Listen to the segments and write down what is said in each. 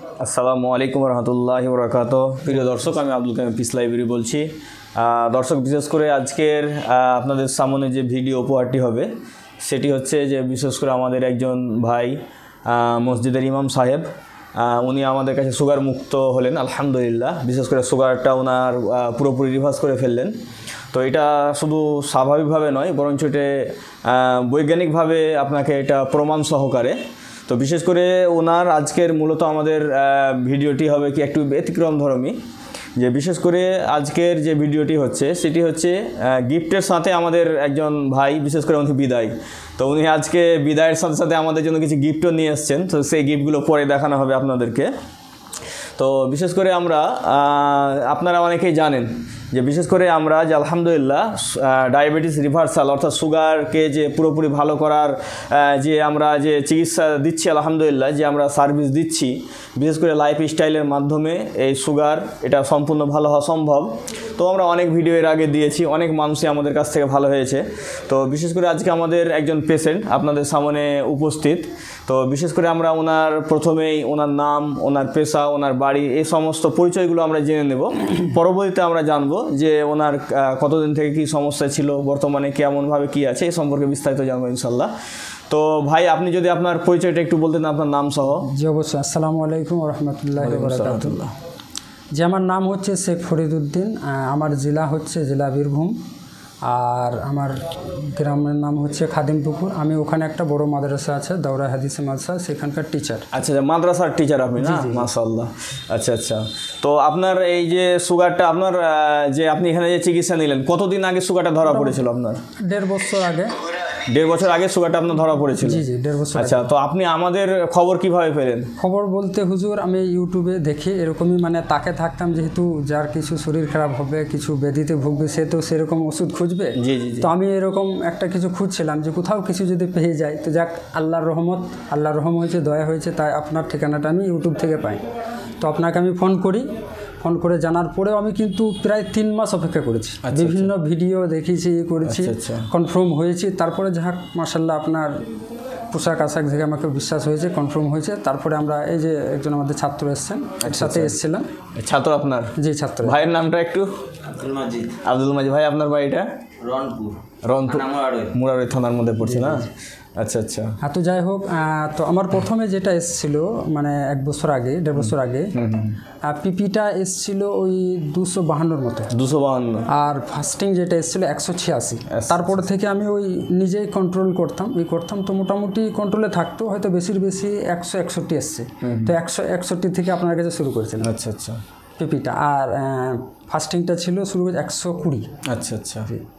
আসসালামু আলাইকুম রহমতুল্লাহি ওয়া বারাকাতুহু। প্রিয় দর্শক, আমি আব্দুল কামিল পিস লাইব্রেরি বলছি। দর্শক, বিশেষ করে আজকের আপনাদের সামনে যে ভিডিও উপহারটি হবে সেটি হচ্ছে যে বিশেষ করে আমাদের একজন ভাই মসজিদের ইমাম সাহেব, উনি আমাদের কাছে সুগার মুক্ত হলেন আলহামদুলিল্লাহ। বিশেষ করে সুগারটা ওনার পুরোপুরি রিভার্স করে ফেললেন। তো এটা শুধু স্বাভাবিকভাবে নয়, বরঞ্চ এটা বৈজ্ঞানিকভাবে আপনাকে এটা প্রমাণ সহকারে। তো বিশেষ করে ওনার আজকের মূলত আমাদের ভিডিওটি হবে কি একটু ব্যতিক্রম ধর্মী, যে বিশেষ করে আজকের যে ভিডিওটি হচ্ছে সেটি হচ্ছে গিফটের সাথে আমাদের একজন ভাই, বিশেষ করে উনি বিদায়। তো উনি আজকে বিদায়ের সাথে সাথে আমাদের জন্য কিছু গিফটও নিয়ে এসছেন। তো সেই গিফটগুলো পরে দেখানো হবে আপনাদেরকে। তো বিশেষ করে আপনারা অনেকেই জানেন যে বিশেষ করে আমরা যে আলহামদুলিল্লাহ ডায়াবেটিস রিভার্সাল অর্থাৎ সুগারকে যে পুরোপুরি ভালো করার যে আমরা যে চিকিৎসা দিচ্ছি আলহামদুলিল্লাহ, যে আমরা সার্ভিস দিচ্ছি, বিশেষ করে লাইফস্টাইলের মাধ্যমে এই সুগার এটা সম্পূর্ণ ভালো হওয়া সম্ভব। তো আমরা অনেক ভিডিও এর আগে দিয়েছি, অনেক মানুষই আমাদের কাছ থেকে ভালো হয়েছে। তো বিশেষ করে আজকে আমাদের একজন পেশেন্ট আপনাদের সামনে উপস্থিত। তো বিশেষ করে আমরা প্রথমেই ওনার নাম, ওনার পেশা, ওনার বাড়ি, এই সমস্ত পরিচয়গুলো আমরা জেনে নেব। পরবর্তীতে আমরা জানবো যে ওনার কতদিন থেকে কি সমস্যা ছিল, বর্তমানে কেমনভাবে কি আছে, এই সম্পর্কে বিস্তারিত জানবো ইনশাল্লাহ। তো ভাই, আপনি যদি আপনার পরিচয়টা একটু বলতেন, আপনার নাম সহ। জি অবশ্যই। আসসালামু আলাইকুম ওয়া রাহমাতুল্লাহি ওয়া বারাকাতুহু। যে আমার নাম হচ্ছে শেখ ফরিদউদ্দিন, আমার জেলা হচ্ছে জেলা বীরভূম, আর আমার গ্রামের নাম হচ্ছে খাদিমপুকুর। আমি ওখানে একটা বড় মাদ্রাসা আছে, দাওরা হাদিসে মাদ্রাসা, সেখানকার টিচার। আচ্ছা, মাদ্রাসার টিচার আপনি না? মাশাআল্লাহ। আচ্ছা আচ্ছা। তো আপনার এই যে সুগারটা আপনার যে আপনি এখানে যে চিকিৎসা নিলেন, কতদিন আগে সুগারটা ধরা পড়েছিল আপনার? 1.5 বছর আগে। 1.5 বছর আগে সুগারটা আপনার ধরা পড়েছিল? জি জি, 1.5 বছর। আচ্ছা, তো আপনি আমাদের খবর কিভাবে পেলেন? খবর বলতে হুজুর, আমি ইউটিউবে দেখি এরকমই, মানে তাকে থাকতাম, যেহেতু যার কিছু শরীর খারাপ হবে, কিছু ব্যাধিতে ভুগবে, সে তো সেরকম ওষুধ খুঁজবে। জি জি। তো আমি এরকম একটা কিছু খুঁজছিলাম যে কোথাও কিছু যদি পেয়ে যায়, তো যাক, আল্লাহর রহম হয়েছে, দয়া হয়েছে, তাই আপনার ঠিকানাটা আমি ইউটিউব থেকে পাই। তো আপনাকে আমি ফোন করে জানার পরেও আমি কিন্তু প্রায় 3 মাস অপেক্ষা করেছি। বিভিন্ন ভিডিও দেখেছি, করেছি, কনফার্ম হয়েছি। তারপরে যাক মাশাআল্লাহ, আপনার পোশাক আশাক থেকে আমাকে বিশ্বাস হয়েছে, কনফার্ম হয়েছে। তারপরে আমরা এই যে একজন আমাদের ছাত্র এসছেন, একসাথে এসেছিলাম। ছাত্র আপনার? জি, ছাত্র। ভাইয়ের নামটা একটু? আব্দুল মাজিদ। ভাই, আপনার বাড়িটা? রংপুর মুরারই থানার মধ্যে পড়ছে না? আচ্ছা আচ্ছা। তো যাই হোক, তো আমার প্রথমে যেটা এসেছিল মানে 1.5 বছর আগে, 1.5 বছর আগে, পিপিটা এসেছিল ওই 252 মতো। 252। আর ফাস্টিং যেটা এসেছিল 186। তারপরে থেকে আমি ওই নিজেই কন্ট্রোল করতাম, তো মোটামুটি কন্ট্রোলে থাকতো, হয়তো বেশি 161 এসছে। তো 161 থেকে আপনার কাছে শুরু করেছিলাম। আচ্ছা আচ্ছা। পিপিটা আর ফাস্টিংটা ছিল শুরু 120। আচ্ছা আচ্ছা।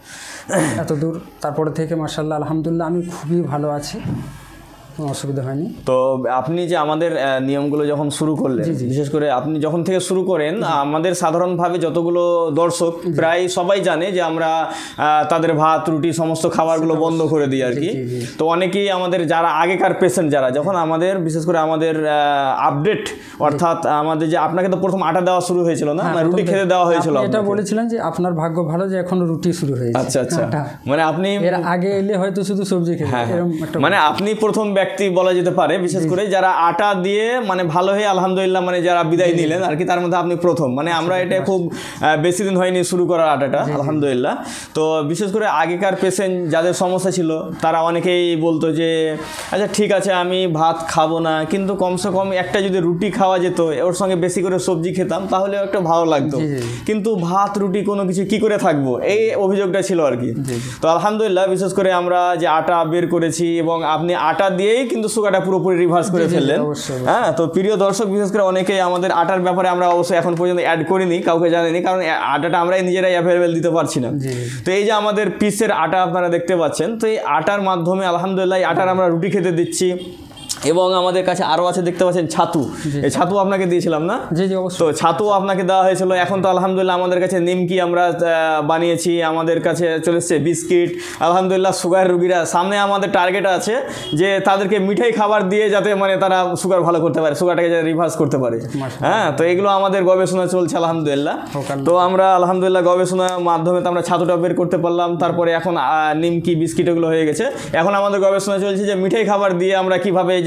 এত দূর, তারপরে থেকে মাশাআল্লাহ আলহামদুলিল্লাহ আমি খুবই ভালো আছি, কোনো অসুবিধা হয়নি। তো আপনি যে আমাদের নিয়মগুলো যখন শুরু করলেন, বিশেষ করে আপনি যখন থেকে শুরু করেন, আমাদের সাধারণভাবে যতগুলো দর্শক প্রায় সবাই জানে যে আমরা তাদের ভাত রুটি সমস্ত খাবারগুলো বন্ধ করে দিই আর কি। তো অনেকেই আমাদের যারা আগেকার পেশেন্ট, যারা যখন আমাদের বিশেষ করে আমাদের আপডেট, অর্থাৎ আমাদের যে আপনাকে তো প্রথম আটা দেওয়া শুরু হয়েছিল না, রুটি খেতে দেওয়া হয়েছিল, এটা বলেছিলেন যে আপনার ভাগ্য ভালো যে এখন রুটি শুরু হয়েছে। আচ্ছা আচ্ছা। মানে আপনি এর আগে এলে হয়তো শুধু সবজি খেতেন, মানে আপনি প্রথম ব্যক্তি বলা যেতে পারে, বিশেষ করে যারা আটা দিয়ে মানে ভালো হয়ে আলহামদুলিল্লাহ মানে যারা বিদায় নিলেন আর কি, তার মধ্যে আপনি প্রথম। মানে আমরা এটা খুব বেশি দিন হয়নি শুরু করার আটাটা আলহামদুলিল্লাহ। তো বিশেষ করে আগেকার পেশেন্ট যাদের সমস্যা ছিল, তারা অনেকেই বলতো যে আচ্ছা ঠিক আছে আমি ভাত খাবো না, কিন্তু কমসে কম একটা যদি রুটি খাওয়া যেত, ওর সঙ্গে বেশি করে সবজি খেতাম, তাহলে একটা ভালো লাগতো। কিন্তু ভাত রুটি কোনো কিছু কি করে থাকবো, এই অভিযোগটা ছিল আর কি। তো আলহামদুলিল্লাহ বিশেষ করে আমরা যে আটা বের করেছি, এবং আপনি আটা দিয়েই কিন্তু সুগারটা পুরোপুরি রিভার্স করে ফেললেন। হ্যাঁ, তো প্রিয় দর্শক, বিশেষ করে অনেকেই আমাদের আটার ব্যাপারে আমরা অবশ্যই এখন পর্যন্ত অ্যাড করিনি, কাউকে জানিনি, কারণ আটাটা আমরাই নিজেরাই অ্যাভেলেবেল দিতে পারছি না। তো এই যে আমাদের পিসের আটা আপনারা দেখতে পাচ্ছেন, তো এই আটার মাধ্যমে আলহামদুলিল্লাহ আটার আমরা রুটি খেতে দিচ্ছি। এবং আমাদের কাছে আরও আছে, দেখতে পাচ্ছেন ছাতু। এই ছাতু আপনাকে দিয়েছিলাম না? জি জি অবশ্যই। তো ছাতু আপনাকে দেওয়া হয়েছিল। এখন তো আলহামদুলিল্লাহ আমাদের কাছে নিমকি আমরা বানিয়েছি, আমাদের কাছে চলে এসছে বিস্কিট। আলহামদুলিল্লাহ সুগার রুগীরা, সামনে আমাদের টার্গেট আছে যে তাদেরকে মিঠাই খাবার দিয়ে যাতে মানে তারা সুগার ভালো করতে পারে, সুগারটাকে যাতে রিভার্স করতে পারে। হ্যাঁ, তো এগুলো আমাদের গবেষণা চলছে আলহামদুলিল্লাহ। তো আমরা আলহামদুলিল্লাহ গবেষণার মাধ্যমে তো আমরা ছাতুটা বের করতে পারলাম। তারপরে এখন নিমকি বিস্কিট এগুলো হয়ে গেছে। এখন আমাদের গবেষণা চলছে যে মিঠাই খাবার দিয়ে আমরা কীভাবে যে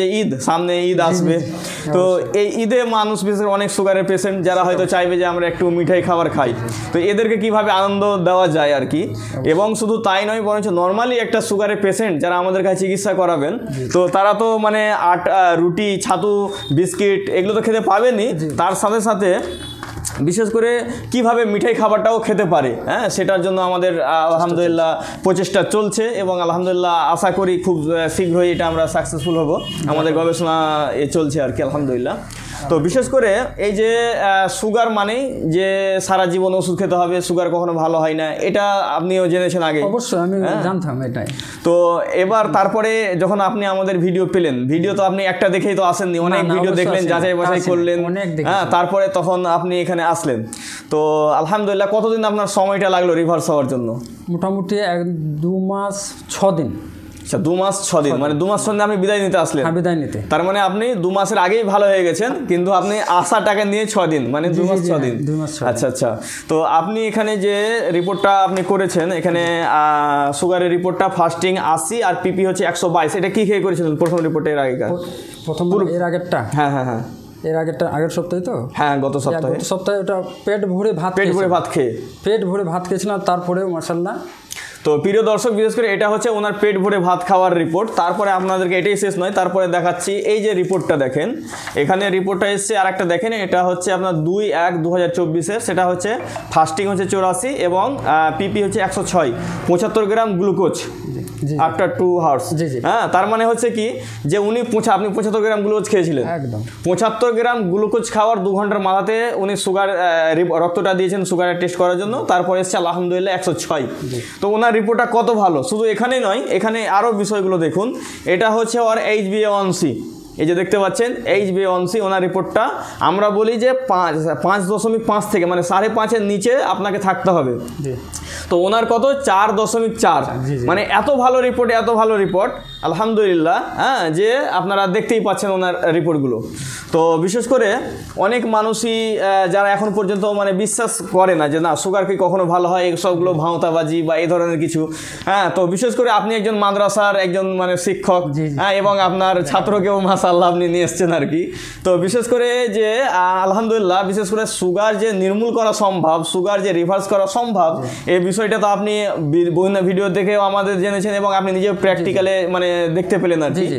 যে ঈদ, সামনে ঈদ আসবে, তো এই ঈদে মানুষ বিশেষ করে অনেক সুগারের পেশেন্ট যারা হয়তো চাইবে যে আমরা একটু মিঠাই খাবার খাই, তো এদেরকে কিভাবে আনন্দ দেওয়া যায় আর কি। এবং শুধু তাই নয়, বরঞ্চ নর্মালি একটা সুগারের পেশেন্ট যারা আমাদের কাছে চিকিৎসা করাবেন, তো তারা তো মানে রুটি, ছাতু, বিস্কিট এগুলো তো খেতে পাবেনই, তার সাথে সাথে বিশেষ করে কিভাবে মিঠাই খাবারটাও খেতে পারে, হ্যাঁ, সেটার জন্য আমাদের আলহামদুলিল্লাহ প্রচেষ্টা চলছে এবং আলহামদুলিল্লাহ আশা করি খুব শীঘ্রই এটা আমরা সাকসেসফুল হব। আমাদের গবেষণা চলছে আর কি আলহামদুলিল্লাহ। তো বিশেষ করে এই যে সুগার মানেই যে সারা জীবন ওষুধ খেতে হবে, সুগার কখনো ভালো হয় না, এটা আপনিও জেনেছেন আগে। অবশ্যই আমি জানতাম এটাই। তো এবার তারপরে যখন আপনি আমাদের ভিডিও পেলেন, ভিডিও তো আপনি একটা দেখেই তো আসেননি, অনেক ভিডিও দেখলেন, যাচাই বাছাই করলেন, হ্যাঁ, তারপরে তখন আপনি এখানে আসলেন। তো আলহামদুলিল্লাহ কতদিন আপনার সময়টা লাগলো রিভার্স হওয়ার জন্য? মোটামুটি 2 মাস 6 দিন। আচ্ছা, 2 মাস 6 দিন, মানে 2 মাস সন্ধে আপনি বিদায় নিতে আসলেন? হ্যাঁ, বিদায় নিতে। তার মানে আপনি 2 মাসের আগেই ভালো হয়ে গেছেন, কিন্তু আপনি আশা টাকা নিয়ে 6 দিন, মানে 2 মাস 6 দিন। 2 মাস 6 দিন। আচ্ছা আচ্ছা। তো আপনি এখানে যে রিপোর্টটা আপনি করেছেন, এখানে সুগারের রিপোর্টটা ফাস্টিং 80 আর পিপি হচ্ছে 122, এটা কি খেয়ে করেছিলেন প্রথম রিপোর্টে এর আগেকার? প্রথম এর আগেরটা? হ্যাঁ হ্যাঁ হ্যাঁ, এর আগেরটা আগের সপ্তাহে তো? হ্যাঁ, গত সপ্তাহে ওটা পেট ভরে ভাত খেয়েছিলাম, তারপরেও মাশাআল্লাহ। তো প্রিয় দর্শক, বিশেষ করে এটা হচ্ছে ওনার পেট ভরে ভাত খাওয়ার রিপোর্ট। তারপরে আপনাদেরকে এটাই শেষ নয়, তারপরে দেখাচ্ছি এই যে রিপোর্টটা দেখেন, এখানে রিপোর্টটা এসছে আর একটা দেখেন, এটা হচ্ছে আপনার 2/1/2024-এর, সেটা হচ্ছে ফাস্টিং হচ্ছে 84 এবং পিপি হচ্ছে 106, 75 গ্রাম গ্লুকোজ আফটার 2 আওয়ার্স। হ্যাঁ, তার মানে হচ্ছে কি যে আপনি 75 গ্রাম গ্লুকোজ খেয়েছিলেন, একদম 75 গ্রাম গ্লুকোজ খাওয়ার 2 ঘন্টার মাথাতে উনি সুগার রক্তটা দিয়েছেন সুগারের টেস্ট করার জন্য, তারপরে এসছে আলহামদুলিল্লাহ 106। তো ওনার রিপোর্টটা কত ভালো, শুধু এখানেই নয়, এখানে আরও বিষয়গুলো দেখুন। এটা হচ্ছে ওর HbA1c, এই যে দেখতে পাচ্ছেন HbA1c, ওনার রিপোর্টটা আমরা বলি যে 5.5 থেকে মানে 5.5-এর নিচে আপনাকে থাকতে হবে। তো ওনার কত 4.4, মানে এত ভালো রিপোর্ট আলহামদুলিল্লাহ। হ্যাঁ, যে আপনারা দেখতেই পাচ্ছেন ওনার রিপোর্টগুলো। তো বিশেষ করে অনেক মানুষই যারা এখন পর্যন্ত মানে বিশ্বাস করে না যে না সুগার কি কখনো ভালো হয়, সবগুলো ভাঁওতাবাজি বা এই ধরনের কিছু। হ্যাঁ, তো বিশেষ করে আপনি একজন মাদ্রাসার একজন মানে শিক্ষক, হ্যাঁ, এবং আপনার ছাত্রকেও মাশাআল্লাহ আপনি নিয়ে এসছেন আর কি। তো বিশেষ করে যে আলহামদুলিল্লাহ, বিশেষ করে সুগার যে নির্মূল করা সম্ভব, সুগার যে রিভার্স করা সম্ভব, এই বিষয়টা তো আপনি বিভিন্ন ভিডিও দেখেও আমাদের জেনেছেন এবং আপনি নিজেও প্র্যাকটিক্যালে মানে দেখতে পেলেন আর কি।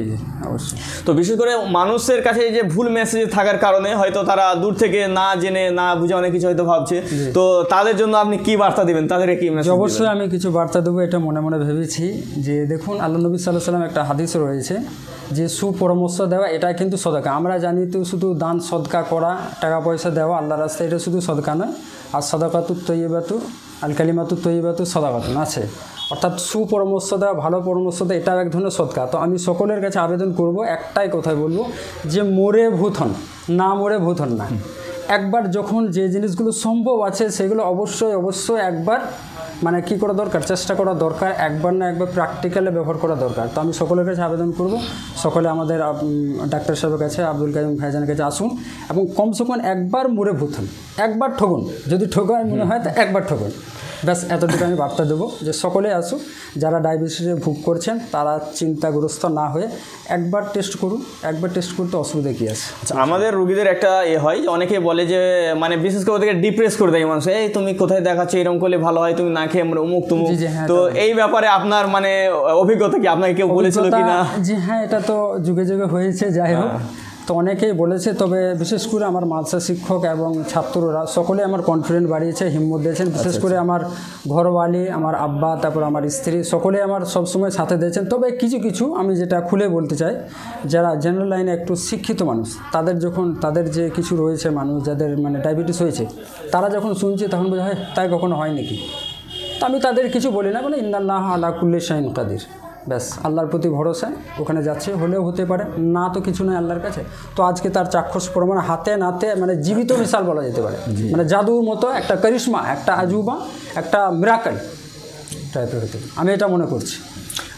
তো বিশেষ করে মানুষের কাছে যে ভুল মেসেজ থাকার কারণে হয়তো তারা দূর থেকে না জেনে না বুঝে অনেক কিছু হয়তো ভাবছে, তো তাদের জন্য আপনি কি বার্তা দিবেন, তাদেরকে কি মেসেজ? অবশ্যই আমি কিছু বার্তা দেবো, এটা মনে মনে ভেবেছি যে দেখুন আল্লাহ নবী সাল্লাল্লাহু আলাইহি ওয়াসাল্লাম একটা হাদিস রয়েছে যে সুপরামর্শ দেওয়া এটাই কিন্তু সদকা। আমরা জানি তো শুধু দান সদকা করা, টাকা পয়সা দেওয়া আল্লাহর রাস্তায়, এটা শুধু সদকা নয়। আর সাদাকাতুত তৈয়বাতু আল কালিমাতুত তৈয়বাতু সাদাকাতুন আছে, অর্থাৎ সুপরামর্শ দেওয়া, ভালো পরামর্শ দেওয়া, এটাও এক ধরনের সদকা। তো আমি সকলের কাছে আবেদন করব, একটাই কথাই বলবো যে মরে ভূত হন না, মরে ভূত হন না। একবার যখন যে জিনিসগুলো সম্ভব আছে সেগুলো অবশ্যই একবার মানে কী করা দরকার, চেষ্টা করা দরকার, একবার না একবার প্র্যাকটিক্যালে ব্যবহার করা দরকার। তো আমি সকলের কাছে আবেদন করব, সকলে আমাদের ডাক্তার সাহেবের কাছে, আব্দুল কাইম ভাইজানের কাছে আসুন এবং কমসে কম একবার মরে ভূত হন, একবার ঠকুন, যদি ঠকায় মনে হয় তো একবার ঠকুন, ব্যাস এতটুকু আমি বার্তা দেবো যে সকলে আসুন। যারা ডায়াবেটিসে ভোগ করছেন তারা চিন্তাগ্রস্ত না হয়ে একবার টেস্ট করুন, একবার টেস্ট করতে অসুবিধা কী আছে। আচ্ছা, আমাদের রুগীদের একটা হয় যে অনেকে বলে যে মানে বিশেষ করে ওদেরকে ডিপ্রেস করে দেয় মানুষ, এই তুমি কোথায় দেখাচ্ছ, এরকম করলে ভালো হয়, তুমি না খেয়ে আমরা অমুক তুমুক। তো এই ব্যাপারে আপনার মানে অভিজ্ঞতা কি, আপনাকে কেউ বলেছিল কি না? জি হ্যাঁ, এটা তো যুগে যুগে হয়েছে, যাই হোক তো অনেকেই বলেছে, তবে বিশেষ করে আমার মাদ্রাসা শিক্ষক এবং ছাত্ররা সকলে আমার কনফিডেন্স বাড়িয়েছে, হিম্মত দিয়েছেন। বিশেষ করে আমার ঘরওয়ালি, আমার আব্বা, তারপর আমার স্ত্রী, সকলে আমার সবসময় সাথে দিয়েছেন। তবে কিছু আমি যেটা খুলে বলতে চাই, যারা জেনারেল লাইনে একটু শিক্ষিত মানুষ, তাদের যে কিছু রয়েছে মানুষ যাদের মানে ডায়াবেটিস হয়েছে, তারা যখন শুনছে তখন বোঝা হয় তাই কখনো হয় নাকি। তো আমি তাদের কিছু বলি না, বলে ইন্নাল্লাহ আলা কুল্লি শাইইন কাদির, ব্যাস আল্লাহর প্রতি ভরসা, ওখানে যাচ্ছে, হলেও হতে পারে, না তো কিছু নয় আল্লাহর কাছে। তো আজকে তার চাক্ষুষ প্রমাণ হাতে নাতে মানে জীবিত মিসাল বলা যেতে পারে, মানে জাদুর মতো একটা কারিশমা, একটা আজুবা, একটা মিরাকেল টাইপের হতে, আমি এটা মনে করছি।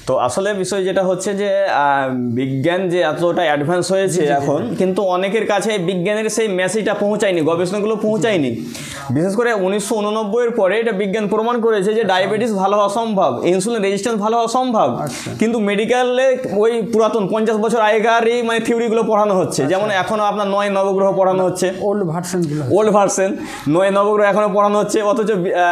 তো আসলে বিষয় যেটা হচ্ছে যে বিজ্ঞান যে এতটা অ্যাডভান্স হয়েছে এখন, কিন্তু অনেকের কাছে বিজ্ঞানের সেই মেসেজটা পৌঁছায়নি, গবেষণাগুলো পৌঁছায়নি। বিশেষ করে 1989-এর পরে এটা বিজ্ঞান প্রমাণ করেছে যে ডায়াবেটিস ভালো হওয়া সম্ভব, ইনসুলিন রেজিস্ট্যান্স ভালো হওয়া সম্ভব। কিন্তু মেডিকেলে ওই পুরাতন 50 বছর আগেকারই মানে থিওরিগুলো পড়ানো হচ্ছে। যেমন এখনও আপনার 9 নবগ্রহ পড়ানো হচ্ছে, ওল্ড ভার্সনগুলো, ওল্ড ভার্সন 9 নবগ্রহ এখনো পড়ানো হচ্ছে, অথচ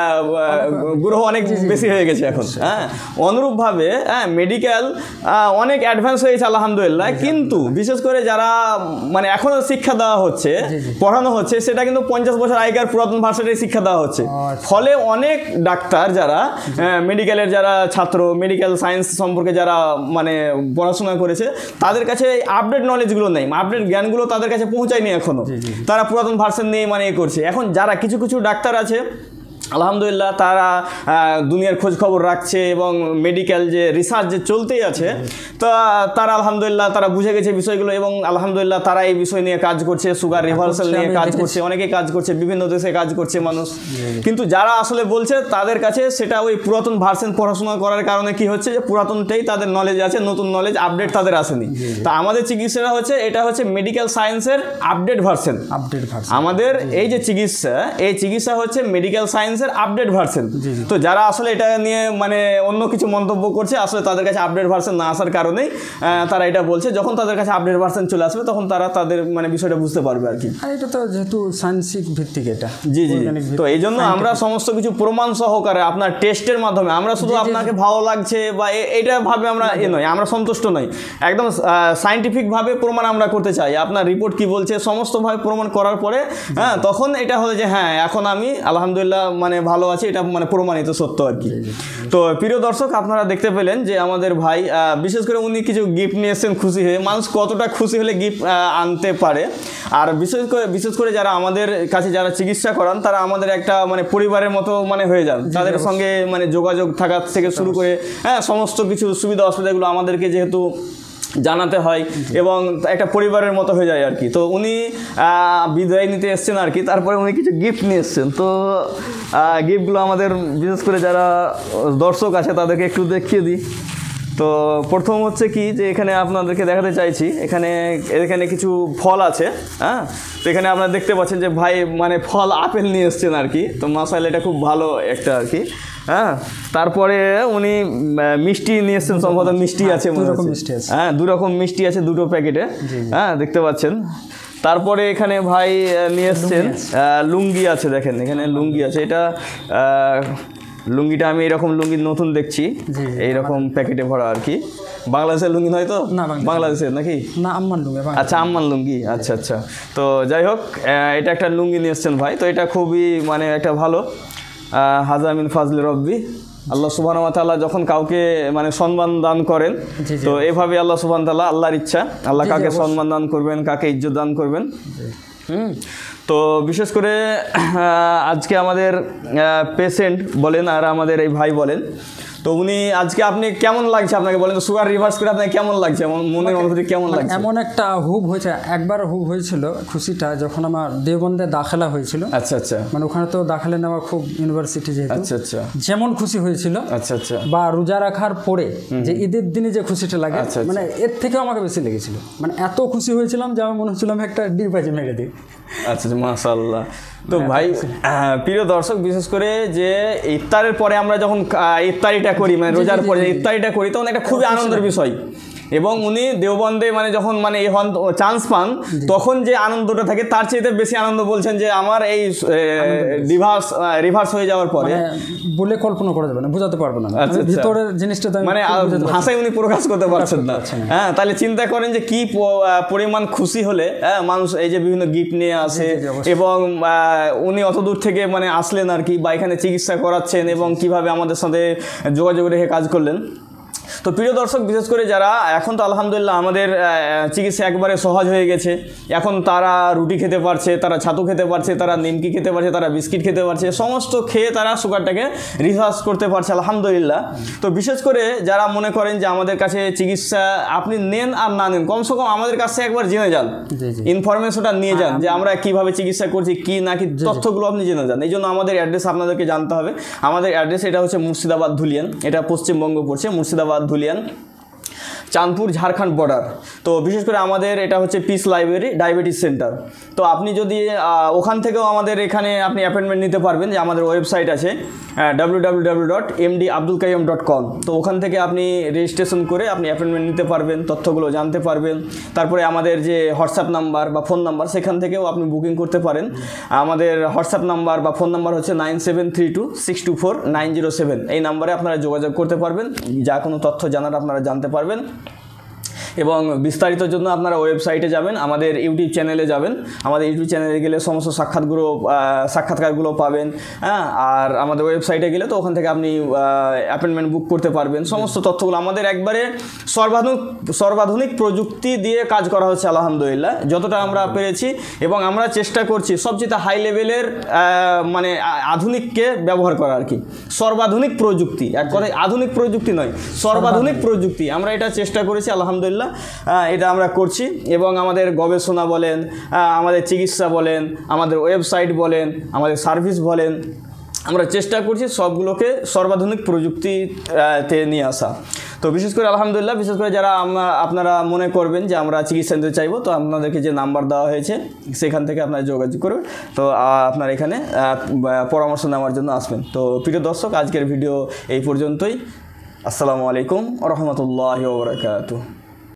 গ্রহ অনেক বেশি হয়ে গেছে এখন। হ্যাঁ, অনুরূপভাবে মেডিকেল অনেক অ্যাডভান্স হয়েছে আলহামদুলিল্লাহ, কিন্তু বিশেষ করে যারা মানে এখনো শিক্ষা দেওয়া হচ্ছে, পড়ানো হচ্ছে, সেটা কিন্তু 50 বছর আগেকার পুরাতন ভাষাটাই শিক্ষা দেওয়া হচ্ছে। ফলে অনেক ডাক্তার যারা মেডিকেলের যারা ছাত্র, মেডিকেল সায়েন্স সম্পর্কে যারা মানে পড়াশোনা করেছে, তাদের কাছে আপডেট নলেজগুলো নেই, আপডেট জ্ঞানগুলো তাদের কাছে পৌঁছায়নি এখনো। তারা পুরাতন ভার্সন নিয়ে মানে করছে। এখন যারা কিছু কিছু ডাক্তার আছে আলহামদুলিল্লাহ, তারা দুনিয়ার খোঁজ খবর রাখছে এবং মেডিকেল যে রিসার্চ যে চলতেই আছে, তো তারা আলহামদুলিল্লাহ তারা বুঝে গেছে বিষয়গুলো, এবং আলহামদুলিল্লাহ তারা এই বিষয় নিয়ে কাজ করছে, সুগার রিভার্সাল নিয়ে কাজ করছে, অনেকে কাজ করছে, বিভিন্ন দেশে কাজ করছে মানুষ। কিন্তু যারা আসলে বলছে তাদের কাছে সেটা ওই পুরাতন ভার্সন পড়াশোনা করার কারণে কি হচ্ছে যে পুরাতনটাই তাদের নলেজ আছে, নতুন নলেজ আপডেট তাদের আসেনি। তা আমাদের চিকিৎসাটা হচ্ছে, এটা হচ্ছে মেডিকেল সায়েন্সের আপডেট ভার্সন। আমাদের এই যে চিকিৎসা, এই চিকিৎসা হচ্ছে মেডিকেল সায়েন্স আপডেট ভার্সন। তো যারা আসলে এটা নিয়ে মানে অন্য কিছু মন্তব্য করছে, আসলে তাদের কাছে আপডেট ভার্সন না আসার কারণেই তারা এটা বলছে। যখন তাদের কাছে আপডেট ভার্সন চলে আসবে তখন তারা তাদের মানে বিষয়টা বুঝতে পারবে আর কি। এটা তো যেহেতু সায়েন্সিক ভিত্তিক এটা, জি জি। তো এই জন্য আমরা সমস্ত কিছু প্রমাণ সহকারে আপনার টেস্টের মাধ্যমে, আমরা শুধু আপনাকে ভালো লাগছে বা এটা ভাবে আমরা নয়, আমরা সন্তুষ্ট নই, একদম সায়েন্টিফিক ভাবে প্রমাণ আমরা করতে চাই। আপনার রিপোর্ট কি বলছে সমস্তভাবে প্রমাণ করার পরে তখন এটা হলো যে হ্যাঁ এখন আমি আলহামদুলিল্লাহ মানে ভালো আছে, এটা মানে প্রমাণিত সত্য আর কি। তো প্রিয় দর্শক, আপনারা দেখতে পেলেন যে আমাদের ভাই বিশেষ করে উনি কিছু গিফট নিয়ে এসেছেন খুশি হয়ে। মানুষ কতটা খুশি হলে গিফট আনতে পারে। আর বিশেষ করে যারা আমাদের কাছে যারা চিকিৎসা করান, তারা আমাদের একটা মানে পরিবারের মতো মানে হয়ে যান। তাদের সঙ্গে মানে যোগাযোগ থাকা থেকে শুরু করে সমস্ত কিছু সুবিধা অসুবিধাগুলো আমাদেরকে যেহেতু জানাতে হয় এবং একটা পরিবারের মতো হয়ে যায় আর কি। তো উনি বিদায় নিতে এসছেন আর কি, তারপরে উনি কিছু গিফট নিয়ে এসছেন। তো গিফটগুলো আমাদের বিশেষ করে যারা দর্শক আছে তাদেরকে একটু দেখিয়ে দিই। তো প্রথম হচ্ছে কি যে এখানে আপনাদেরকে দেখাতে চাইছি, এখানে কিছু ফল আছে। হ্যাঁ, তো এখানে আপনারা দেখতে পাচ্ছেন যে ভাই মানে ফল আপেল নিয়ে এসছেন আর কি। তো মাশাআল্লাহ এটা খুব ভালো একটা আর কি। হ্যাঁ, তারপরে উনি মিষ্টি নিয়ে এসছেন, সম্ভবত মিষ্টি আছে, হ্যাঁ 2 রকম মিষ্টি আছে 2টো প্যাকেটে। হ্যাঁ, দেখতে পাচ্ছেন। তারপরে এখানে ভাই নিয়ে এসছেন লুঙ্গি আছে, দেখেন এখানে লুঙ্গি আছে। এটা লুঙ্গিটা আমি এরকম লুঙ্গি নতুন দেখছি, এইরকম প্যাকেটে ভরা আর কি। বাংলাদেশের লুঙ্গি নয় তো? না, বাংলাদেশের নাকি? না, আম্মান লুঙ্গি। আচ্ছা, আম্মান লুঙ্গি। আচ্ছা আচ্ছা। তো যাই হোক, এটা একটা লুঙ্গি নিয়ে এসছেন ভাই। তো এটা খুবই মানে একটা ভালো, হাজা মিন ফাজলি রব্বি। আল্লাহ সুবহানাহু ওয়া তাআলা যখন কাউকে মানে সম্মান দান করেন, তো এভাবে আল্লাহ সুবহানাহু ওয়া তাআলা, আল্লাহর ইচ্ছা, আল্লাহ কাকে সম্মান দান করবেন, কাকে ইজ্জত দান করবেন। তো বিশেষ করে আজকে আমাদের পেশেন্ট বলেন আর আমাদের এই ভাই বলেন, তো উনি আজকে আপনি কেমন লাগছে আপনাকে বলেন, সুগার রিভার্স করে আপনাকে কেমন লাগছে, মনের অনুভূতি কেমন লাগছে? এমন একটা হুব হয়েছে, একবার হুব হয়েছিল খুশিটা যখন আমার দেওবন্দে দাখিলা হয়েছিল। আচ্ছা আচ্ছা। মানে ওখানে তো দাখিলা নেওয়া খুব ইউনিভার্সিটি যেহেতু। আচ্ছা আচ্ছা। যেমন খুশি হয়েছিল, আচ্ছা আচ্ছা, বা রোজা রাখার পরে যে ঈদের দিনে যে খুশিটা লাগে, মানে এর থেকেও আমাকে বেশি লেগেছিল। মানে এত খুশি হয়েছিলাম যে আমার মনে হচ্ছিল আমি একটা ডিবাজি মেরে দিই। আচ্ছা, মাশাআল্লাহ। তো ভাই প্রিয় দর্শক, বিশেষ করে যে ইফতারের পরে আমরা যখন ইফতারিটা করি, মানে রোজার পরে ইফতারিটা করি, তখন একটা খুবই আনন্দের বিষয়। এবং উনি দেওবন্দে মানে যখন মানে এই হন চান্স পান, তখন যে আনন্দটা থাকে তার চেয়ে বেশি আনন্দ বলছেন যে আমার এই রিভার্স হয়ে যাওয়ার পরে বলে কল্পনা করা যাবে না, বোঝাতে পারবো না। ভিতরের জিনিসটা মানে ভাষায় উনি প্রকাশ করতে পারছেন না। হ্যাঁ, তাহলে চিন্তা করেন যে কি পরিমাণ খুশি হলে মানুষ এই যে বিভিন্ন গিফট নিয়ে আসে, এবং উনি অত দূর থেকে মানে আসলেন আর কি, বা এখানে চিকিৎসা করাচ্ছেন এবং কিভাবে আমাদের সাথে যোগাযোগ রেখে কাজ করলেন। তো প্রিয় দর্শক, বিশেষ করে যারা এখন তো আলহামদুলিল্লাহ আমাদের চিকিৎসা একবারে সহজ হয়ে গেছে। এখন তারা রুটি খেতে পারছে, তারা ছাতু খেতে পারছে, তারা নিমকি খেতে পারছে, তারা বিস্কিট খেতে পারছে, সমস্ত খেয়ে তারা সুগারটাকে রিভার্স করতে পারছে আলহামদুলিল্লাহ। তো বিশেষ করে যারা মনে করেন যে আমাদের কাছে চিকিৎসা আপনি নেন আর না নেন, কমসে কম আমাদের কাছে একবার জেনে যান, ইনফরমেশনটা নিয়ে যান যে আমরা কিভাবে চিকিৎসা করছি, কি না কি তথ্যগুলো আপনি জেনে যান। এই জন্য আমাদের অ্যাড্রেস আপনাদেরকে জানতে হবে। আমাদের অ্যাড্রেস এটা হচ্ছে মুর্শিদাবাদ ধুলিয়ান, এটা পশ্চিমবঙ্গ পড়ছে, মুর্শিদাবাদ মুর্শিদাবাদ ধুলিয়ান, চাঁদপুর ঝাড়খণ্ড বর্ডার। তো বিশেষ করে আমাদের এটা হচ্ছে পিস লাইব্রেরি ডায়াবেটিস সেন্টার। তো আপনি যদি ওখান থেকেও আমাদের এখানে আপনি অ্যাপয়েন্টমেন্ট নিতে পারবেন, যে আমাদের ওয়েবসাইট আছে www.mdabdulkayyum.com। তো ওখান থেকে আপনি রেজিস্ট্রেশন করে আপনি অ্যাপয়েন্টমেন্ট নিতে পারবেন, তথ্যগুলো জানতে পারবেন। তারপরে আমাদের যে হোয়াটসঅ্যাপ নাম্বার বা ফোন নাম্বার, সেখান থেকেও আপনি বুকিং করতে পারেন। আমাদের হোয়াটসঅ্যাপ নাম্বার বা ফোন নাম্বার হচ্ছে 9732624907। এই নাম্বারে আপনারা যোগাযোগ করতে পারবেন, যা কোনো তথ্য জানার আপনারা জানতে পারবেন। এবং বিস্তারিতর জন্য আপনারা ওয়েবসাইটে যাবেন, আমাদের ইউটিউব চ্যানেলে যাবেন। আমাদের ইউটিউব চ্যানেলে গেলে সমস্ত সাক্ষাৎকারগুলো পাবেন। হ্যাঁ, আর আমাদের ওয়েবসাইটে গেলে তো ওখান থেকে আপনি অ্যাপয়েন্টমেন্ট বুক করতে পারবেন। সমস্ত তথ্যগুলো আমাদের একবারে সর্বাধুনিক প্রযুক্তি দিয়ে কাজ করা হচ্ছে আলহামদুলিল্লাহ, যতটা আমরা পেরেছি। এবং আমরা চেষ্টা করছি সবচেয়ে হাই লেভেলের মানে আধুনিককে ব্যবহার করা আর কি। সর্বাধুনিক প্রযুক্তি, এক কথায় আধুনিক প্রযুক্তি নয়, সর্বাধুনিক প্রযুক্তি। আমরা এটা চেষ্টা করেছি আলহামদুলিল্লাহ, এটা আমরা করছি। এবং আমাদের গবেষণা বলেন, আমাদের চিকিৎসা বলেন, আমাদের ওয়েবসাইট বলেন, আমাদের সার্ভিস বলেন, আমরা চেষ্টা করছি সবগুলোকে সর্বাধুনিক প্রযুক্তিতে নিয়ে আসা। তো বিশেষ করে আলহামদুলিল্লাহ, বিশেষ করে যারা আপনারা মনে করবেন যে আমরা চিকিৎসা নিতে চাইবো, তো আপনাদেরকে যে নাম্বার দেওয়া হয়েছে সেখান থেকে আপনারা যোগাযোগ করবেন। তো আপনারা এখানে পরামর্শ নেওয়ার জন্য আসবেন। তো প্রিয় দর্শক, আজকের ভিডিও এই পর্যন্তই। আসসালামু আলাইকুম ওয়া রাহমাতুল্লাহি ওয়া বারাকাতুহু।